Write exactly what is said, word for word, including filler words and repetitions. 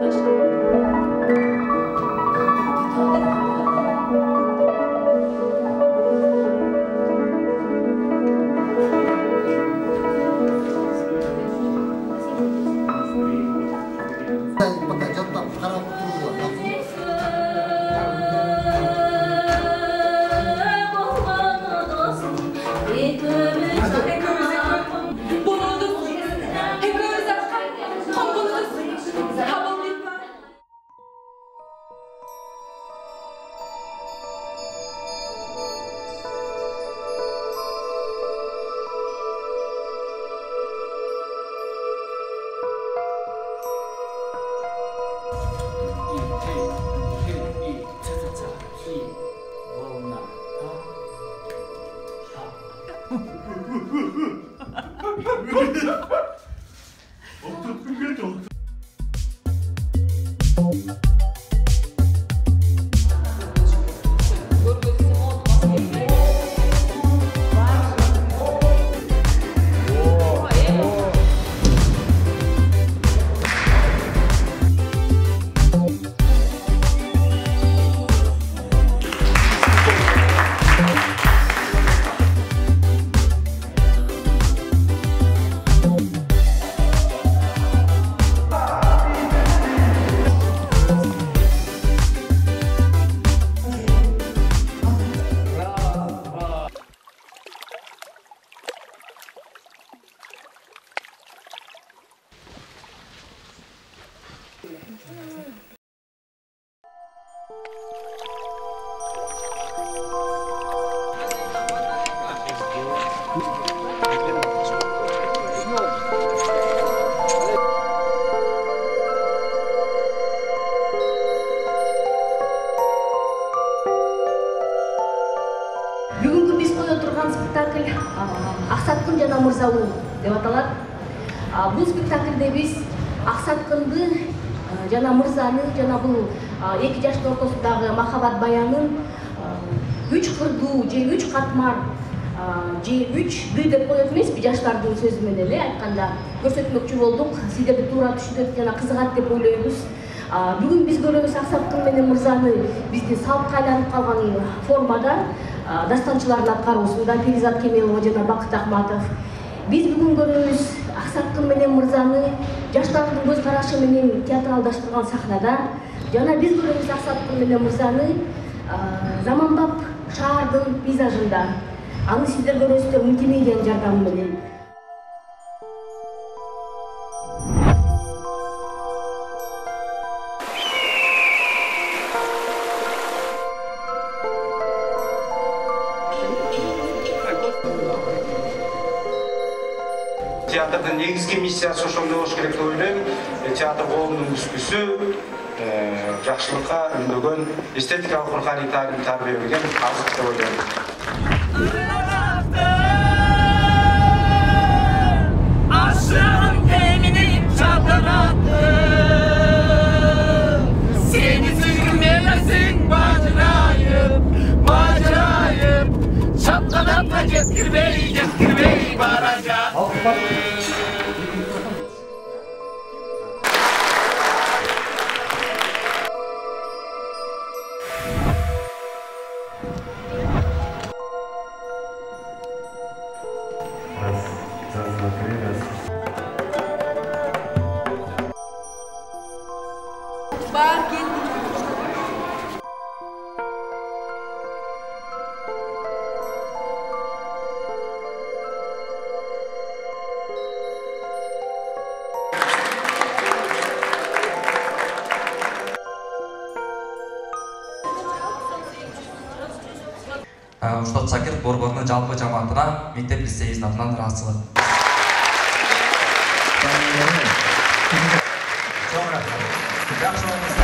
Бүгүнкү биз коюп турган спектакль Аксаткын жана Мырзабул деп аталат. Бул спектакльде биз Аксаткынды жана Мырзаны жана бул эки жаштын ортосундагы махабат баянын үч кырдуу же үч катмар же үч ды деп коет эмеспи, жаштардын сөзү менен эле айтканда көрсөтмөкчү болдук. Сиздерди туура түшүнөт жана кызыгат деп ойлойбуз. Бүгүн биз көрөбүз Аксаткын менен Мырзаны биздин салтка айланып калган формада дастанчылардын аткаруусунда Перизат Кемелова жана Бакыт Акматов. Биз бүгүн көрөбүз Аксаткын менен Мырзаны жаштардын көз карашы менен театралдаштырган сахнада, жана биз көрөбүз Аксаткын менен Мырзаны заманбап шаардын пейзажында. Аны сиздер көрөсүздөр мультимедианын жардамы менен. Театрдын негизги миссиясы ошондой болуш керек деп ойлойм. Театр коомдун үскүсү, жакшылыкка үндөгөн, эстетикалык руханий тарбия берген азык деп ойлойм. Aşığım temini çatalattı. Seni sürmelesin bacırayıp, bacırayıp. Çatlamakla getirmeyi, getirmeyi baracak. Бар келді. Муштат Шакир борборунун жалпы жамаатына мектеп лицейибиздин атынан ыраазычылык. Чоң рахмат. Жакшы болуңуздар.